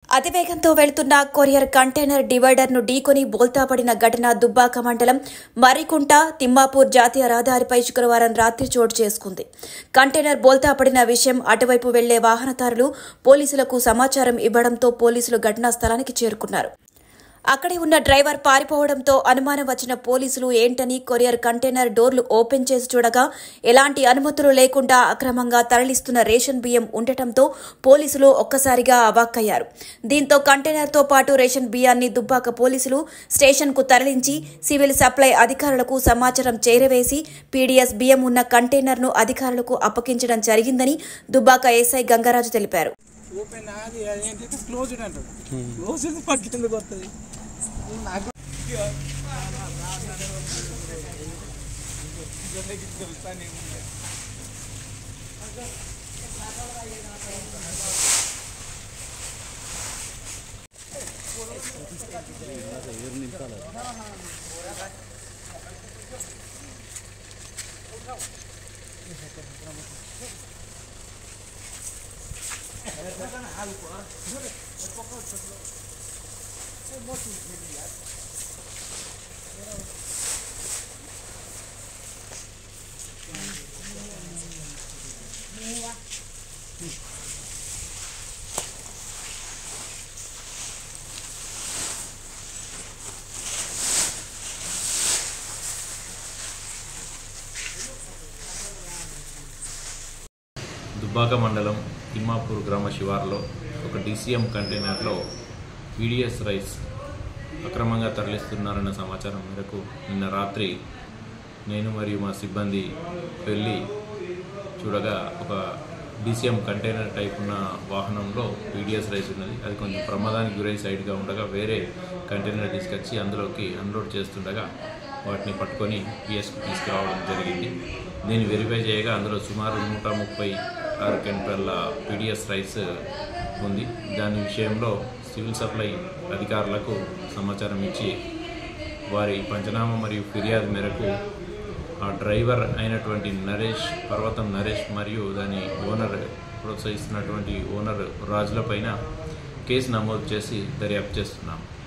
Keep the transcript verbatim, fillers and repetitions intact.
అతివేగంతో వెళ్తున్న courier container divider ను ఢీకొని బోల్తాపడిన ఘటన దుబ్బాక మండలం మర్రికుంట తిమ్మాపూర్ జాతీయ రహదారిపై శుక్రవారం రాత్రి చోటు చేసుకుంది. కంటైనర్ బోల్తాపడిన విషయం అటువైపు వెళ్లే వాహనదారులు పోలీసులకు సమాచారం ఇవ్వడంతో పోలీసులు ఘటనా స్థలానికి చేరుకున్నారు. అక్కడే ఉన్న డ్రైవర్ పారిపోవడంతో అనుమానం వచ్చిన పోలీసులు ఏంటని కొరియర్ కంటైనర్ డోర్లు ఓపెన్ చేసి చూడగా ఎలాంటి అనుమతులు లేకుండా అక్రమంగా తరలిస్తున్న రేషన్ బియ్యం ఉండటంతో పోలీసులు ఒక్కసారిగా అవాక్కయ్యారు. దీంతో కంటైనర్తో పాటు రేషన్ బియ్యాన్ని దుబ్బాక పోలీసులు స్టేషన్కు తరలించి సివిల్ సప్లై అధికారులకు సమాచారం చేరవేసి పీడీఎస్ బియ్యం ఉన్న కంటైనర్ను అధికారులకు అప్పగించడం జరిగిందని దుబ్బాక ఎస్ఐ గంగరాజు తెలిపారు. ఓపెన్ అది ఏంటంటే క్లోజ్డ్ అంటారు. క్లోజ్డ్ పట్టుకెందుకు వస్తుంది నాకు దుబ్బాక మండలం తిమ్మాపూర్ గ్రామ శివార్లో ఒక డీసీఎం కంటైనర్లో పీడీఎస్ రైస్ అక్రమంగా తరలిస్తున్నారన్న సమాచారం మేరకు నిన్న రాత్రి నేను మరియు మా సిబ్బంది వెళ్ళి చూడగా ఒక డీసీఎం కంటైనర్ టైప్ ఉన్న వాహనంలో పీడీఎస్ రైస్ ఉన్నది. అది కొంచెం ప్రమాదానికి గురై సైడ్గా ఉండగా వేరే కంటైనర్ తీసుకొచ్చి అందులోకి అన్లోడ్ చేస్తుండగా వాటిని పట్టుకొని పిఎస్కి తీసుకురావడం జరిగింది. దీన్ని వెరిఫై చేయగా అందులో సుమారు నూట ముప్పై ఆరు క్వింటాల పీడీఎస్ రైస్ ఉంది. దాని విషయంలో సివిల్ సప్లై అధికారులకు సమాచారం ఇచ్చి వారి పంచనామా మరియు ఫిర్యాదు మేరకు ఆ డ్రైవర్ అయినటువంటి నరేష్ పర్వతం నరేష్ మరియు దాని ఓనర్ ప్రోత్సహిస్తున్నటువంటి ఓనర్ రాజుల పైన కేసు నమోదు చేసి దర్యాప్తు చేస్తున్నాం.